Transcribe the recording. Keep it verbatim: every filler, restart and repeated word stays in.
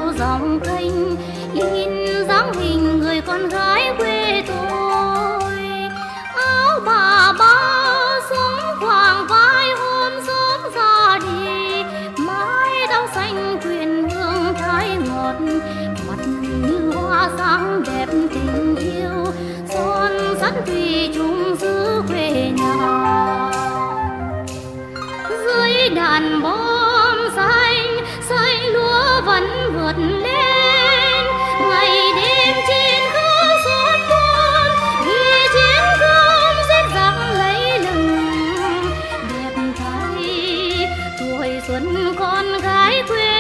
theo dòng kênh in dáng hình người con gái quê tôi. Áo bà ba xuống khoảng vai hôm sớm ra đi, mái tóc xanh quyện hương trái ngọt, mặt như hoa sáng đẹp tình yêu, son sắt thủy chung giữ quê nhà. Dưới đàn bom xanh sợi lúa vẫn vượt lên, ngày đêm trên khứ xóm thôn vì chiến công giết giặc lấy lừng. Đẹp thay tuổi xuân con gái quê